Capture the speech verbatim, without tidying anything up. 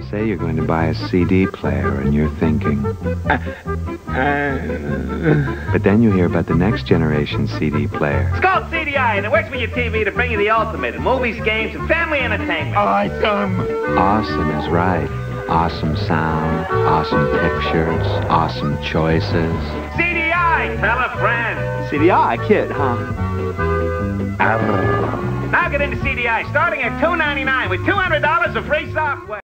Say you're going to buy a C D player and you're thinking. Uh, uh, but then you hear about the next generation C D player. It's called C D I, and it works with your T V to bring you the ultimate in movies, games, and family entertainment. awesome. Awesome is right. Awesome sound, awesome pictures, awesome choices. C D I, tell a friend. C D I kid, huh? Now get into C D I, starting at two ninety-nine with two hundred dollars of free software.